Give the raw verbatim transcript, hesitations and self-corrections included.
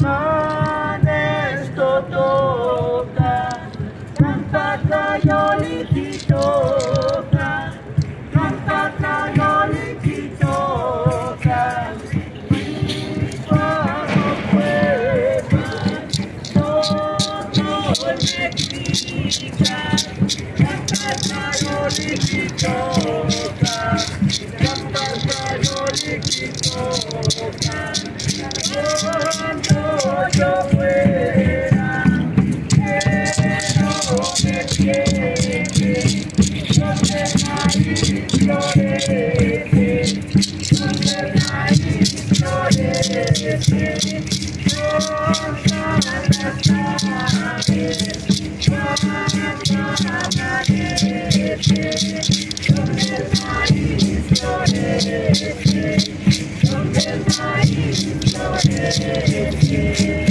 Manesto toca, Campata yoliki toca, Campata yoliki toca, Paro cueva, todo mexica, Campata yoliki toca, Campata yoliki toca. Cuando yo fuera, quiero que llegue, donde el maíz florece, donde el maíz florece, todas las tardes, cuando amanece, donde el maíz florece, donde el maíz florece.